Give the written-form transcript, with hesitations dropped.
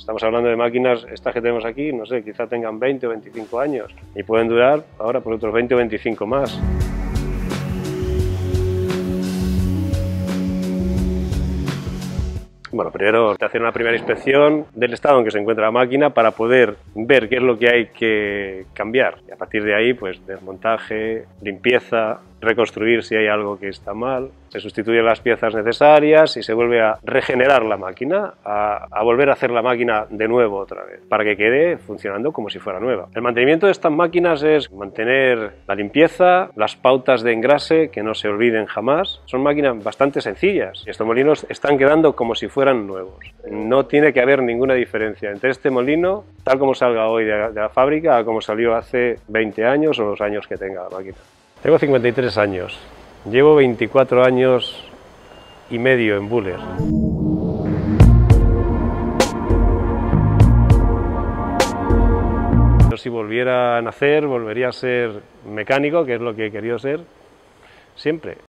Estamos hablando de máquinas, estas que tenemos aquí, no sé, quizá tengan 20 o 25 años y pueden durar ahora por otros 20 o 25 más. Bueno, primero te hacen una primera inspección del estado en que se encuentra la máquina para poder ver qué es lo que hay que cambiar. Y a partir de ahí, pues desmontaje, limpieza, reconstruir si hay algo que está mal, se sustituyen las piezas necesarias y se vuelve a regenerar la máquina, a volver a hacer la máquina de nuevo otra vez, para que quede funcionando como si fuera nueva. El mantenimiento de estas máquinas es mantener la limpieza, las pautas de engrase, que no se olviden jamás. Son máquinas bastante sencillas y estos molinos están quedando como si fueran nuevos. No tiene que haber ninguna diferencia entre este molino, tal como salga hoy de la fábrica, a como salió hace 20 años o los años que tenga la máquina. Tengo 53 años, llevo 24 años y medio en Bühler. Yo, si volviera a nacer, volvería a ser mecánico, que es lo que he querido ser siempre.